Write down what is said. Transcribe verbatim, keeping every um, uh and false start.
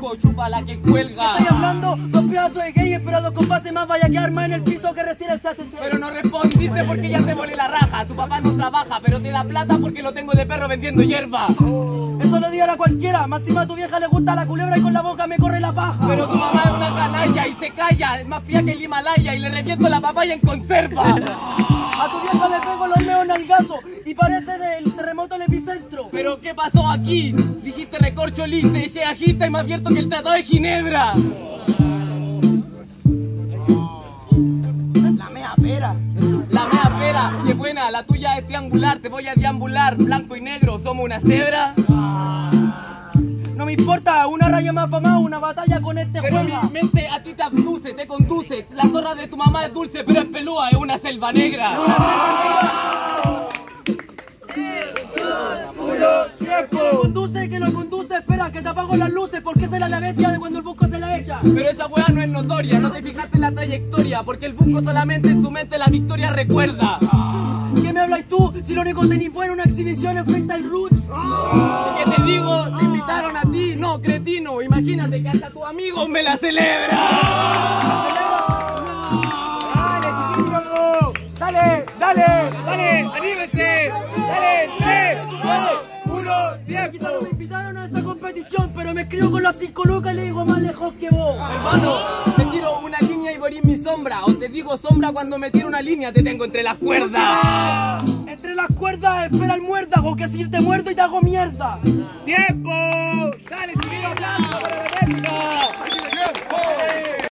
hijo, chupa la que cuelga. Estoy hablando, dos pedazos de gay, esperados con base más, vaya que arma en el piso que recién el chacheche. Pero no respondiste porque ya te volé la raja. Tu papá no trabaja, pero te da plata porque lo tengo de perro vendiendo hierba. Eso lo diga a cualquiera, más encima a tu vieja le gusta la culebra y con la boca me corre la paja. Pero tu mamá es una canalla y se calla, es más fría que el Himalaya y le reviento la papaya en conserva. A tu vieja le pego los leones al gaso y parece del terremoto el epicentro. ¿Pero qué pasó aquí? Dijiste recorcholite, se agita y más abierto que el tratado de Ginebra. La mea pera. La mea pera, qué buena, la tuya es triangular, te voy a deambular, blanco y negro, somos una cebra. No me importa, una raya más para más, una batalla con este Pero juega. mi mente a ti te abduce, te conduce. La zorra de tu mamá es dulce, pero es pelúa, es una selva negra. Que lo conduce, que lo conduce, espera, que te apago las luces, porque esa era la bestia de cuando el busco se la echa. Pero esa weá no es notoria, no te fijaste en la trayectoria, porque el busco solamente en su mente la victoria recuerda. ¿Qué me hablas tú? Si lo único que tenís fue una exhibición en Freestyle Roots. ¿Qué te digo? Te invitaron a ti, no, cretino. Imagínate que hasta tu amigo me la celebra. ¡Dale, chiquillo! ¡Dale, dale! ¡Dale, anímese! ¡Dale, tres, dos, uno, diez! Quizá no me invitaron a esa competición, pero me escribo con las cinco lucas y le digo más lejos que vos. Hermano, te tiro una línea y borís mi sombra. O te digo sombra cuando me tiro una línea, te tengo entre las cuerdas. Entre las cuerdas espera el muérdago, que si te muerdo y te hago mierda. ¡Tiempo! ¡Dale, chiquillo, aplauso para la réplica!